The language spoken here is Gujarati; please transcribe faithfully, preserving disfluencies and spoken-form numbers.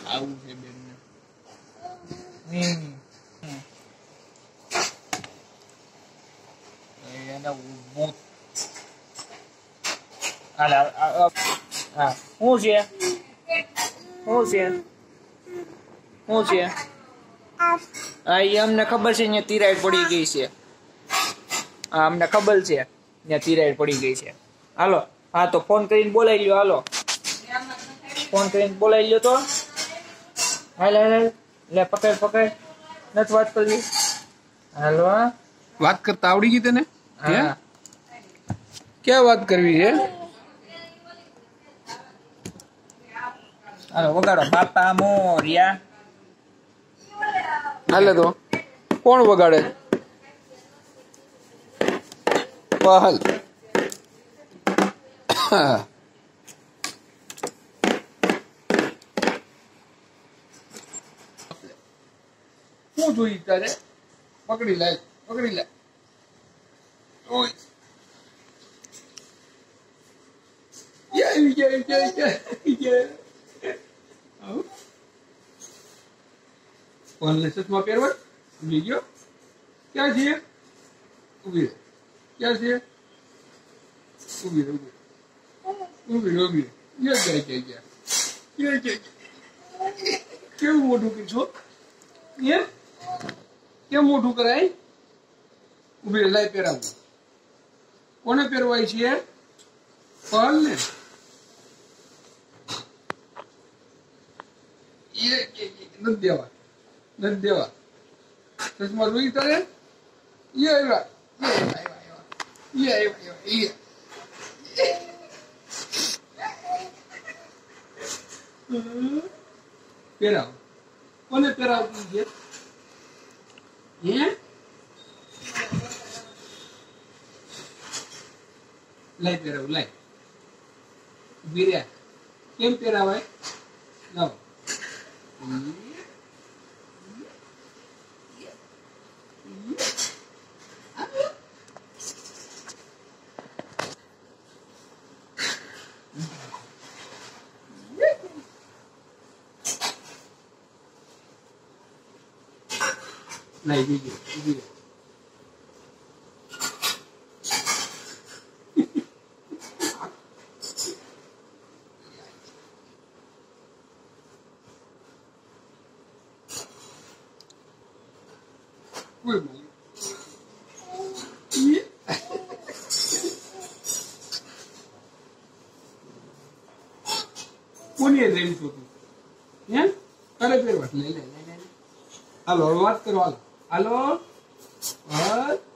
આવું છે બેન ને હમ એને ઊભું હાલ હા શું છે શું છે શું છે હા એ અમને ખબર છે અહીંયા તિરાડ પડી ગઈ છે હા અમને ખબર છે ત્યાં તિરાડ પડી ગઈ છે હાલો હા તો ફોન કરીને બોલાવી લ્યો હાલો ફોન કરીને બોલાવી લ્યો તો હાલ હાલ લે પકડ પકડ નથી વાત કરવી હાલો વાત કરતા આવડી ગઈ તને હા ક્યાં વાત કરવી છે હાલો વગાડો બાપા મોરિયા હાલે તો કોણ વગાડે પહલ શું જોઈ તારે પકડી લે પકડી લે ઓય યે યે યે યે આવ કોણ લેસમાં પહેરવા ઉભી ગયો ક્યાં છે ઉભી ક્યાં છે ઉભી ઉભી ઉભી ઉભી યે જાય જાય યે જાય કેવું મોટું કીધું ये क्या मोटू कराय उभी लाय પહેરાવું કોને પહેરવાય છે પલ ને ये નથી દેવા નથી દેવા ચશ્મા જોઈ તારે ये આવ્યા ये આવ્યા ये પહેરાવ કોને પહેરાવતી છે હે લાઈ પહેરાવ લાઈ બીર્યા કેમ પહેરાવાય લાવો नहीं दीजिए दीजिए कोई नहीं ये कौन ये रेम तो तू हैं करे फिर बस ले ले ले ले हेलो बात करो हेलो हेलो